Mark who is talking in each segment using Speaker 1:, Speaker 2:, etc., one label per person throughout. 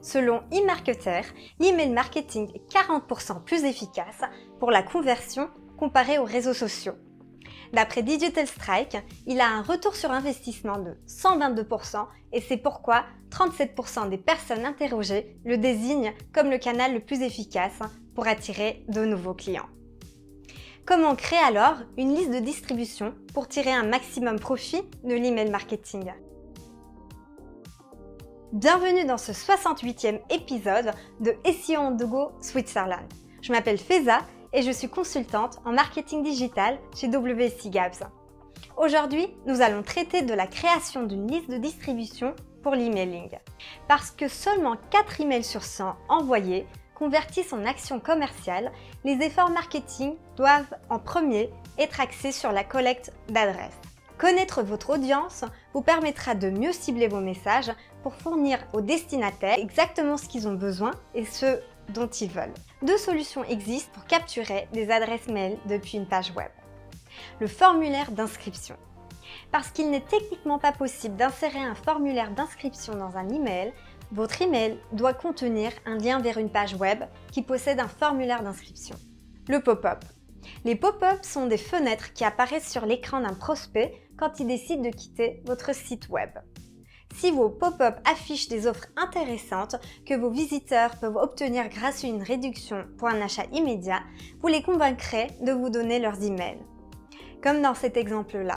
Speaker 1: Selon eMarketer, l'email marketing est 40% plus efficace pour la conversion comparé aux réseaux sociaux. D'après Digital Strike, il a un retour sur investissement de 122% et c'est pourquoi 37% des personnes interrogées le désignent comme le canal le plus efficace pour attirer de nouveaux clients. Comment créer alors une liste de distribution pour tirer un maximum profit de l'email marketing? Bienvenue dans ce 68e épisode de SEO on the Go Switzerland. Je m'appelle Faiza et je suis consultante en marketing digital chez WSI Gabs. Aujourd'hui, nous allons traiter de la création d'une liste de distribution pour l'emailing. Parce que seulement 4 emails sur 100 envoyés convertissent en action commerciale, les efforts marketing doivent en premier être axés sur la collecte d'adresses. Connaître votre audience vous permettra de mieux cibler vos messages pour fournir aux destinataires exactement ce qu'ils ont besoin et ce dont ils veulent. 2 solutions existent pour capturer des adresses mail depuis une page web. Le formulaire d'inscription. Parce qu'il n'est techniquement pas possible d'insérer un formulaire d'inscription dans un email, votre email doit contenir un lien vers une page web qui possède un formulaire d'inscription. Le pop-up. Les pop-up sont des fenêtres qui apparaissent sur l'écran d'un prospect quand il décide de quitter votre site web. Si vos pop-up affichent des offres intéressantes que vos visiteurs peuvent obtenir grâce à une réduction pour un achat immédiat, vous les convaincrez de vous donner leurs emails. Comme dans cet exemple-là.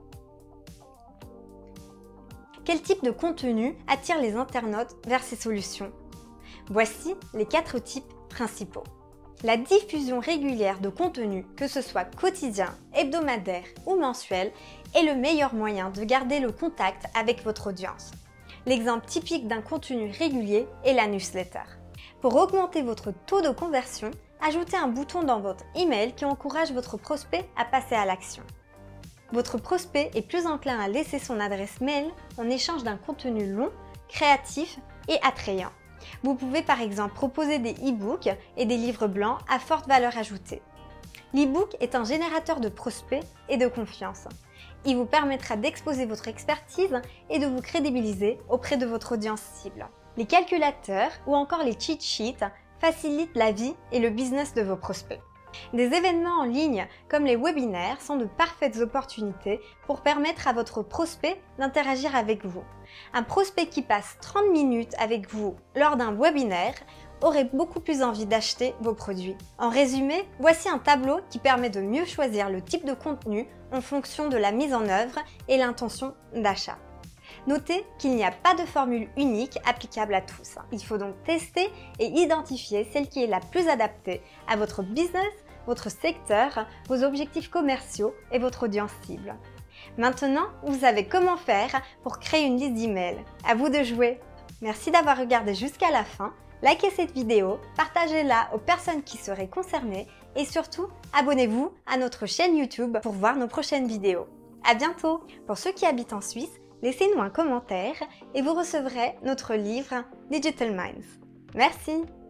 Speaker 1: Quel type de contenu attire les internautes vers ces solutions? Voici les 4 types principaux. La diffusion régulière de contenu, que ce soit quotidien, hebdomadaire ou mensuel, est le meilleur moyen de garder le contact avec votre audience. L'exemple typique d'un contenu régulier est la newsletter. Pour augmenter votre taux de conversion, ajoutez un bouton dans votre email qui encourage votre prospect à passer à l'action. Votre prospect est plus enclin à laisser son adresse mail en échange d'un contenu long, créatif et attrayant. Vous pouvez par exemple proposer des e-books et des livres blancs à forte valeur ajoutée. L'e-book est un générateur de prospects et de confiance. Il vous permettra d'exposer votre expertise et de vous crédibiliser auprès de votre audience cible. Les calculateurs ou encore les cheat sheets facilitent la vie et le business de vos prospects. Des événements en ligne comme les webinaires sont de parfaites opportunités pour permettre à votre prospect d'interagir avec vous. Un prospect qui passe 30 minutes avec vous lors d'un webinaire aurait beaucoup plus envie d'acheter vos produits. En résumé, voici un tableau qui permet de mieux choisir le type de contenu en fonction de la mise en œuvre et l'intention d'achat. Notez qu'il n'y a pas de formule unique applicable à tous. Il faut donc tester et identifier celle qui est la plus adaptée à votre business, votre secteur, vos objectifs commerciaux et votre audience cible. Maintenant, vous savez comment faire pour créer une liste d'emails. À vous de jouer! Merci d'avoir regardé jusqu'à la fin. Likez cette vidéo, partagez-la aux personnes qui seraient concernées et surtout, abonnez-vous à notre chaîne YouTube pour voir nos prochaines vidéos. À bientôt! Pour ceux qui habitent en Suisse, laissez-nous un commentaire et vous recevrez notre livre Digital Minds. Merci!